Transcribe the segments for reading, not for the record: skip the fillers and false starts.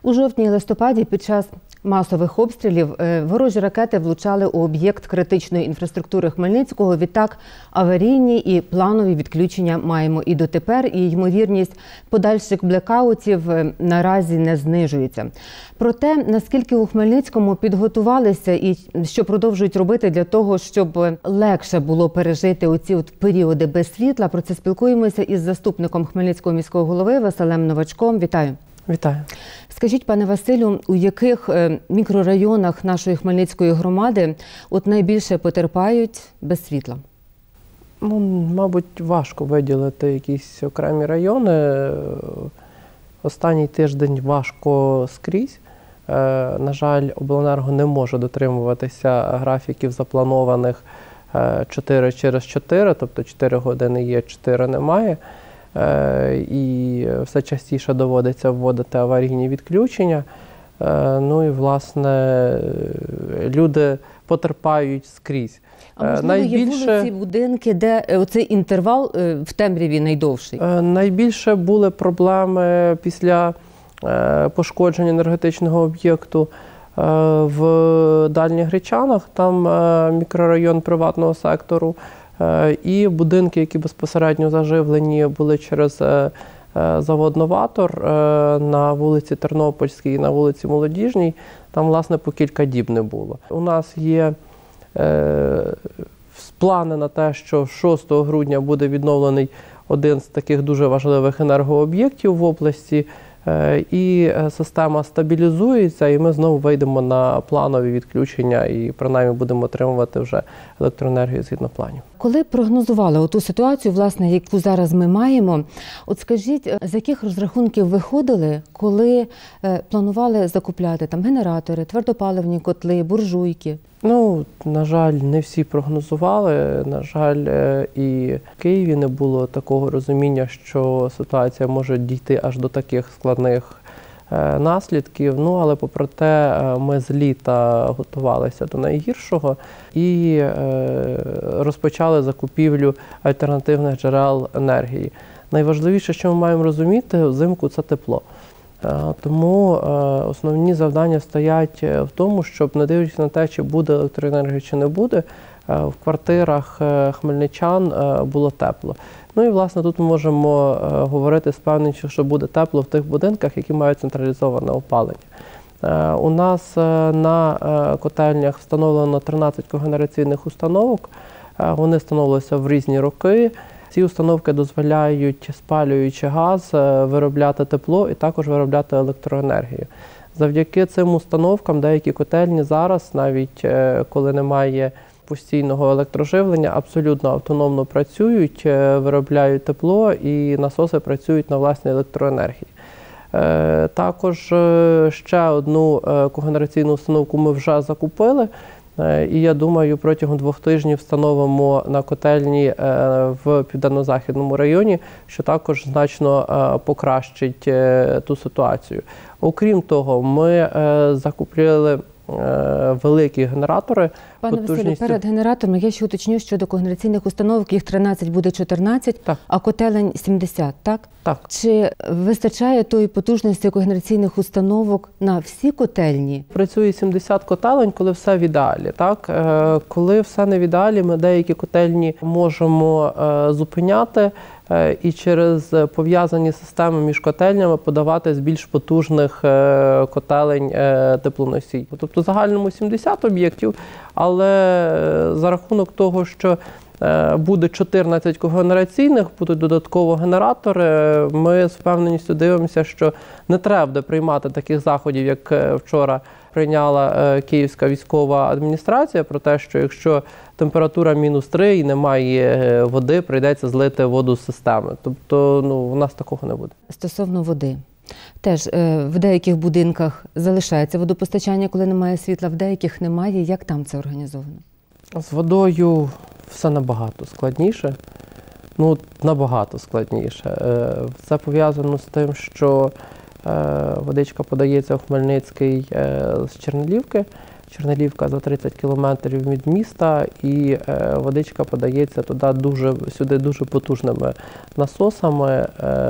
У жовтні-листопаді під час масових обстрілів ворожі ракети влучали у об'єкт критичної інфраструктури Хмельницького. Відтак аварійні і планові відключення маємо і дотепер, і ймовірність подальших блекаутів наразі не знижується. Проте, наскільки у Хмельницькому підготувалися і що продовжують робити для того, щоб легше було пережити оці періоди без світла, про це спілкуємося із заступником Хмельницького міського голови Василем Новачком. Вітаю. Вітаю. Скажіть, пане Василю, у яких мікрорайонах нашої Хмельницької громади найбільше потерпають без світла? Мабуть, важко виділити якісь окремі райони. Останній тиждень важко скрізь. На жаль, обленерго не може дотримуватися графіків запланованих 4 через 4, тобто 4 години є, 4 немає. І все частіше доводиться вводити аварійні відключення. Ну і, власне, люди потерпають скрізь. А можливо, є вулиці, будинки, де оцей інтервал в темряві найдовший? Найбільше були проблеми після пошкодження енергетичного об'єкту в Дальніх Гречанах, там мікрорайон приватного сектору. І будинки, які безпосередньо заживлені були через завод «Новатор» на вулиці Тернопільській і на вулиці Молодіжній, там, власне, по кілька діб не було. У нас є плани на те, що 6 грудня буде відновлений один з таких дуже важливих енергооб'єктів в області, і система стабілізується, і ми знову вийдемо на планові відключення і принаймні будемо отримувати вже електроенергію згідно планів. Коли прогнозували оту ситуацію, власне, яку зараз ми маємо, от скажіть, з яких розрахунків виходили, коли планували закупляти там генератори, твердопаливні котли, буржуйки? На жаль, не всі прогнозували. На жаль, і в Києві не було такого розуміння, що ситуація може дійти аж до таких складних наслідків. Але попри те, ми з літа готувалися до найгіршого і розпочали закупівлю альтернативних джерел енергії. Найважливіше, що ми маємо розуміти, взимку – це тепло. Тому основні завдання стоять в тому, щоб, не дивлячись на те, чи буде електроенергія, чи не буде, в квартирах хмельничан було тепло. І, власне, тут ми можемо говорити з певністю, що буде тепло в тих будинках, які мають централізоване опалення. У нас на котельнях встановлено 13 когенераційних установок. Вони встановилися в різні роки. Ці установки дозволяють, спалюючи газ, виробляти тепло і також виробляти електроенергію. Завдяки цим установкам деякі котельні зараз, навіть коли немає постійного електроживлення, абсолютно автономно працюють, виробляють тепло і насоси працюють на власній електроенергії. Також ще одну когенераційну установку ми вже закупили. І я думаю, протягом 2 тижнів встановимо на котельні в Південно-Західному районі, що також значно покращить ту ситуацію. Окрім того, ми закупили великі генератори. Пане Василю, перед генераторами я ще уточню щодо когенераційних установок. Їх 13 буде 14, так. А котелень 70, так? Так. Чи вистачає тої потужності когенераційних установок на всі котельні? Працює 70 котелень, коли все в ідеалі. Так? Коли все не в ідеалі, ми деякі котельні можемо зупиняти і через пов'язані системи між котельнями подавати з більш потужних котелень теплоносій. Тобто в загальному 70 об'єктів, але за рахунок того, що буде 14 когенераційних, будуть додатково генератори, ми з впевненістю дивимося, що не треба буде приймати таких заходів, як вчора прийняла Київська військова адміністрація, про те, що якщо температура -3 і немає води, прийдеться злити воду з системи. Тобто, у нас такого не буде. Стосовно води. Теж в деяких будинках залишається водопостачання, коли немає світла, в деяких немає. Як там це організовано? З водою все набагато складніше. Набагато складніше. Це пов'язано з тим, що водичка подається в Хмельницький з Чернелівки Чернелівка за 30 кілометрів від міста, і водичка подається сюди дуже потужними насосами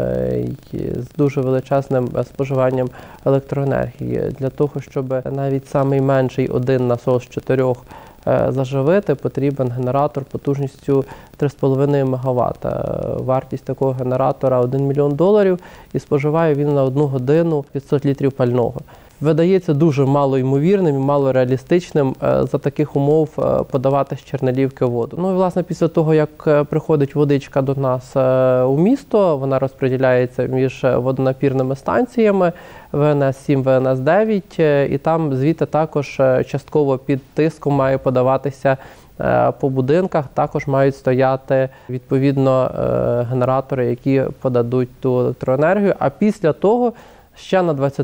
з дуже величезним споживанням електроенергії. Для того, щоб навіть самий менший один насос з 4 заживити, потрібен генератор потужністю 3,5 МВт. Вартість такого генератора $1 мільйон, і споживає він на 1 годину 500 літрів пального. Видається дуже малоймовірним і малореалістичним за таких умов подавати з Чернелівки воду. Ну і, власне, після того, як приходить водичка до нас у місто, вона розподіляється між водонапірними станціями ВНС-7, ВНС-9, і там звідти також частково під тиском має подаватися по будинках. Також мають стояти, відповідно, генератори, які подадуть ту електроенергію, а після того ще на 20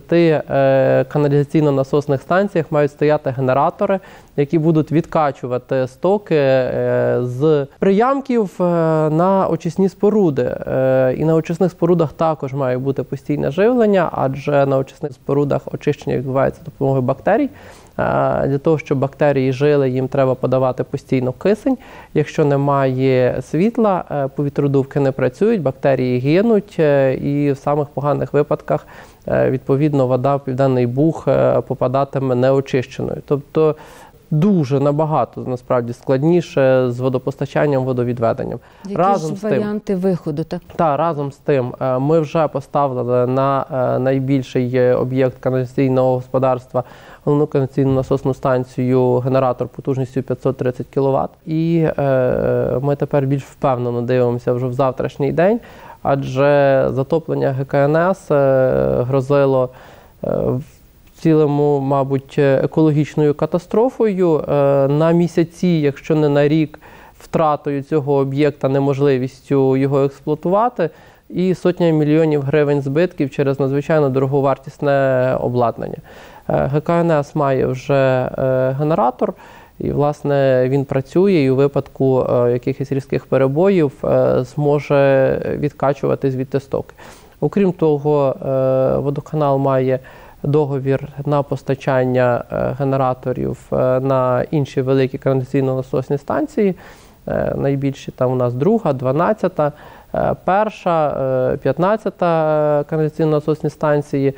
каналізаційно-насосних станціях мають стояти генератори, які будуть відкачувати стоки з приямків на очисні споруди. І на очисних спорудах також має бути постійне живлення, адже на очисних спорудах очищення відбувається за допомогою бактерій. Для того, щоб бактерії жили, їм треба подавати постійно кисень. Якщо немає світла, повітродувки не працюють, бактерії гинуть, і в самих поганих випадках, відповідно, вода в Південний Буг попадатиме неочищеною. Тобто дуже набагато, насправді, складніше з водопостачанням, водовідведенням. Які ж варіанти виходу? Так, разом з тим, ми вже поставили на найбільший об'єкт каналізаційного господарства, головну каналізаційну насосну станцію, генератор потужністю 530 кВт. І ми тепер більш впевнено дивимося вже в завтрашній день, адже затоплення ГКНС грозило в цілому, мабуть, екологічною катастрофою на місяці, якщо не на рік, втратою цього об'єкта, неможливістю його експлуатувати, і сотнями мільйонів гривень збитків через надзвичайно дороговартісне обладнання. ГКНС має вже генератор, і, власне, він працює і у випадку якихось різких перебоїв зможе відкачувати звідти стоки. Окрім того, водоканал має договір на постачання генераторів на інші великі каналізаційно-насосні станції. Найбільші там у нас 2-а, 12-та, 1-ша, 15-та каналізаційно-насосні станції.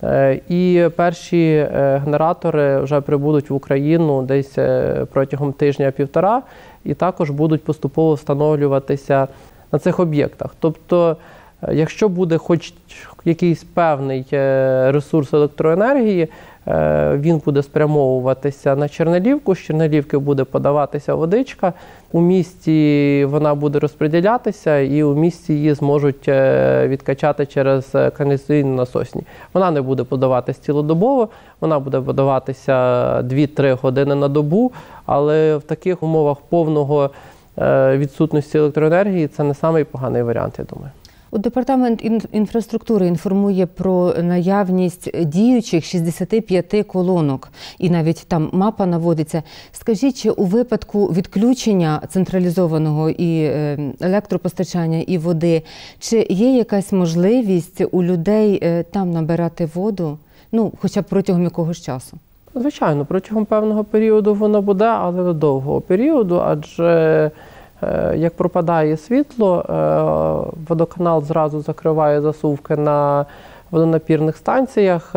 І перші генератори вже прибудуть в Україну десь протягом тижня-півтора, і також будуть поступово встановлюватися на цих об'єктах. Тобто, якщо буде хоч якийсь певний ресурс електроенергії, він буде спрямовуватися на Чернелівку, з Чернелівки буде подаватися водичка, у місті вона буде розподілятися, і у місті її зможуть відкачати через каналізаційно-насосні. Вона не буде подаватися цілодобово, вона буде подаватися 2-3 години на добу, але в таких умовах повного відсутності електроенергії це не самий поганий варіант, я думаю. Департамент інфраструктури інформує про наявність діючих 65 колонок, і навіть там мапа наводиться. Скажіть, чи у випадку відключення централізованого і електропостачання, і води, чи є якась можливість у людей там набирати воду, ну, хоча б протягом якогось часу? Звичайно, протягом певного періоду воно буде, але не довгого періоду, адже як пропадає світло, водоканал зразу закриває засувки на водонапірних станціях,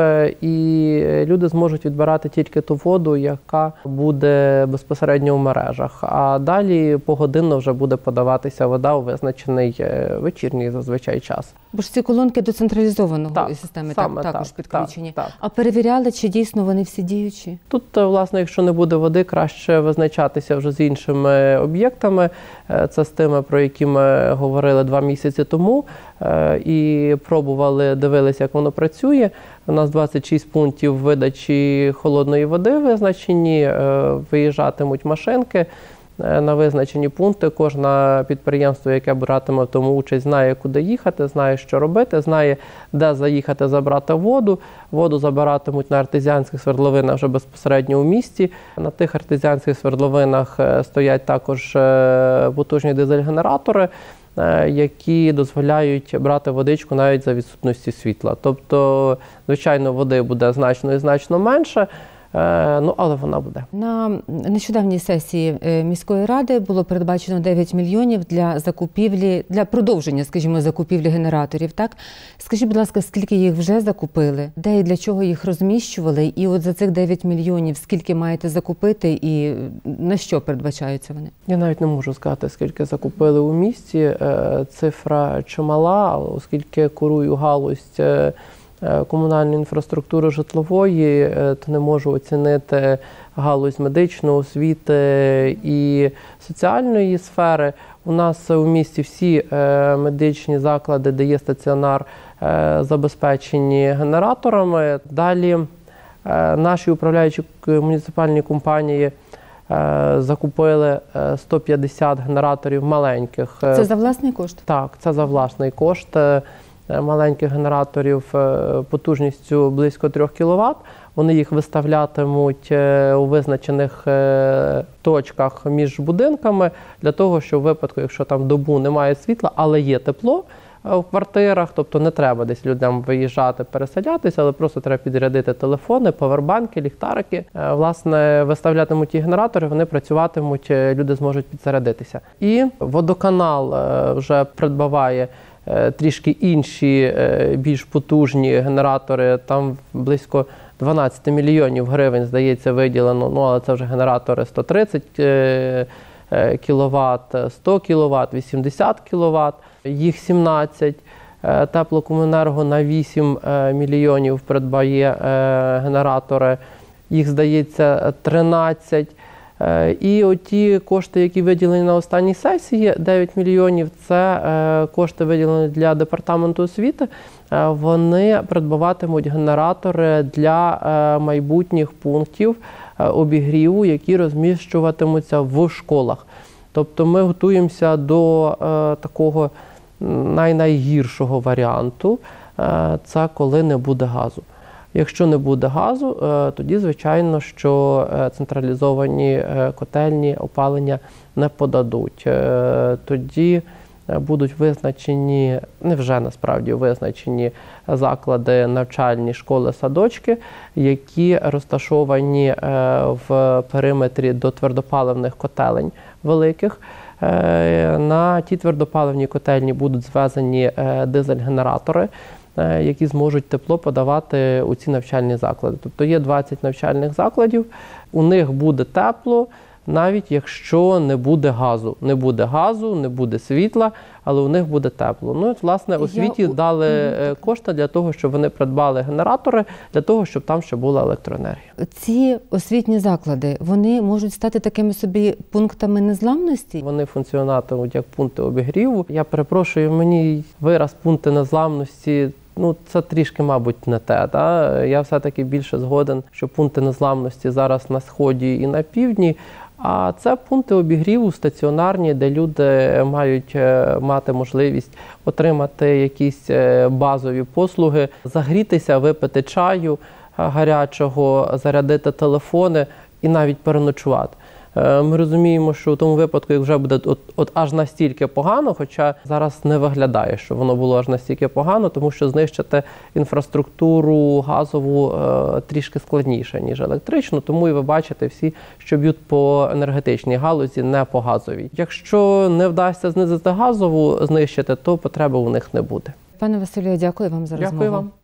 і люди зможуть відбирати тільки ту воду, яка буде безпосередньо в мережах. А далі погодинно вже буде подаватися вода у визначений вечірній зазвичай час. Бо ж ці колонки до централізованої системи також підключені. Так. А перевіряли, чи дійсно вони всі діючі? Тут, власне, якщо не буде води, краще визначатися вже з іншими об'єктами. Це з тими, про які ми говорили 2 місяці тому, і пробували, дивилися, як воно працює. У нас 26 пунктів видачі холодної води визначені, виїжджатимуть машинки на визначені пункти. Кожне підприємство, яке братиме в тому участь, знає, куди їхати, знає, що робити, знає, де заїхати, забрати воду. Воду забиратимуть на артезіанських свердловинах вже безпосередньо у місті. На тих артезіанських свердловинах стоять також потужні дизель-генератори, які дозволяють брати водичку навіть за відсутності світла. Тобто, звичайно, води буде значно і значно менше. але вона буде. На нещодавній сесії міської ради було передбачено 9 мільйонів для закупівлі, для продовження, скажімо, закупівлі генераторів, так? Скажіть, будь ласка, скільки їх вже закупили, де і для чого їх розміщували, і от за цих 9 мільйонів скільки маєте закупити і на що передбачаються вони? Я навіть не можу сказати, скільки закупили у місті. Цифра чимала, оскільки курую галузь комунальної інфраструктури житлової, то не можу оцінити галузь медичної, освіти і соціальної сфери. У нас у місті всі медичні заклади, де є стаціонар, забезпечені генераторами. Далі наші управляючі муніципальні компанії закупили 150 генераторів маленьких. Це за власний кошт? Так, це за власний кошт. Маленьких генераторів потужністю близько 3 кВт. Вони їх виставлятимуть у визначених точках між будинками для того, щоб у випадку, якщо там добу немає світла, але є тепло в квартирах, тобто не треба десь людям виїжджати, переселятися, але просто треба підрядити телефони, павербанки, ліхтарики. Власне, виставлятимуть ті генератори, вони працюватимуть, люди зможуть підзарядитися. І водоканал вже придбаває трішки інші, більш потужні генератори, там близько 12 мільйонів гривень, здається, виділено, але це вже генератори 130 кВт, 100 кВт, 80 кВт, їх 17. Теплокомуненерго на 8 мільйонів придбає генератори, їх, здається, 13. І оті кошти, які виділені на останній сесії, 9 мільйонів, це кошти виділені для департаменту освіти. Вони придбаватимуть генератори для майбутніх пунктів обігріву, які розміщуватимуться в школах. Тобто ми готуємося до такого найгіршого варіанту, це коли не буде газу. Якщо не буде газу, тоді, звичайно, що централізовані котельні опалення не подадуть. Тоді будуть визначені, вже насправді визначені заклади, навчальні школи, садочки, які розташовані в периметрі до твердопаливних котелень великих. На ті твердопаливні котельні будуть звезені дизель-генератори, які зможуть тепло подавати у ці навчальні заклади. Тобто є 20 навчальних закладів, у них буде тепло, навіть якщо не буде газу. Не буде газу, не буде світла, але у них буде тепло. Ну, от, власне, освіті дали кошти для того, щоб вони придбали генератори, для того, щоб там ще була електроенергія. Ці освітні заклади, вони можуть стати такими собі пунктами незламності? Вони функціонуватимуть як пункти обігріву. Я перепрошую, мені вираз пункти незламності, це трішки, мабуть, не те. Я все-таки більше згоден, що пункти незламності зараз на Сході і на Півдні, а це пункти обігріву стаціонарні, де люди мають мати можливість отримати якісь базові послуги, загрітися, випити чаю гарячого, зарядити телефони і навіть переночувати. Ми розуміємо, що в тому випадку, як вже буде аж настільки погано, хоча зараз не виглядає, що воно було аж настільки погано, тому що знищити інфраструктуру газову трішки складніше, ніж електричну, тому і ви бачите всі, що б'ють по енергетичній галузі, не по газовій. Якщо не вдасться знизити газову, знищити, то потреби у них не буде. Пане Василю, дякую вам за розмову. Дякую вам.